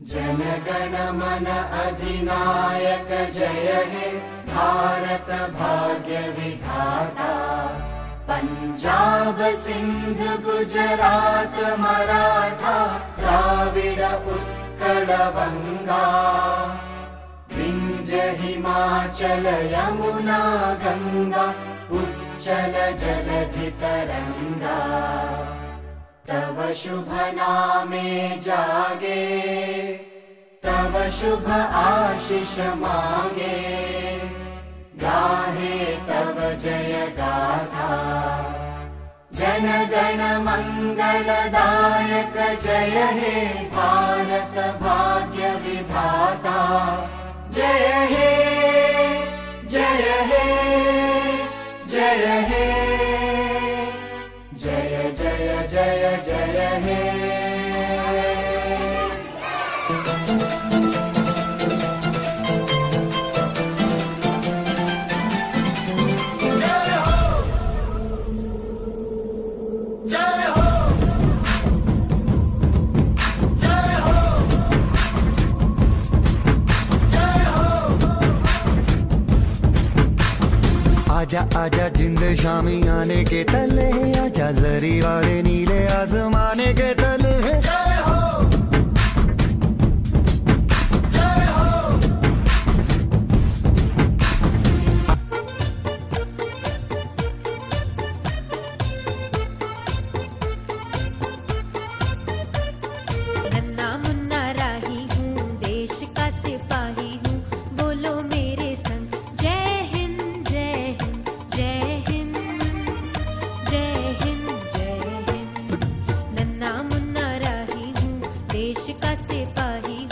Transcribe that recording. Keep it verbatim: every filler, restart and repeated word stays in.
जनगण मन अधिनायक जय हे भारत भाग्य विधाता। पंजाब सिंध गुजरात मराठा द्राविड उत्कल बंगा। विंध्य हिमाचल यमुना गंगा उच्चल जलधि तरंगा। तव शुभ नामे जागे तव शुभ आशीष मागे। गाहे तव जय गाथा जन गण मंगलदायक जय हे भारत भाग्य विधाता। जय हे जय हे जय हे जय जय जय जय हे। आजा आजा जिंद शामी आने के तले, आजा जरी वाले नीले आसमाने के तले। जय हो जय हो। नन्ना मुन्ना राही हूँ, देश का सिपाही हूँ, बोलो मेरे संग जय हिंद जय हिंद जय हिंद जय हिंद जय हिंद। नन्ना मुन्ना राही हूँ, देश का सिपाही